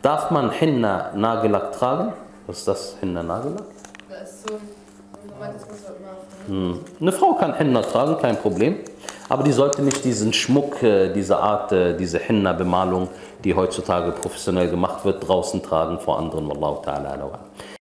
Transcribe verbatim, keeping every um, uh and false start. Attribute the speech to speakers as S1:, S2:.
S1: Darf man Hinna Nagellack tragen? Was ist das, Hinna Nagellack?
S2: Da ist so, das muss man immer.
S1: Hm. Eine Frau kann Hinna tragen, kein Problem. Aber die sollte nicht diesen Schmuck, diese Art, diese Henna-Bemalung, die heutzutage professionell gemacht wird, draußen tragen vor anderen. Wallahu ta'ala.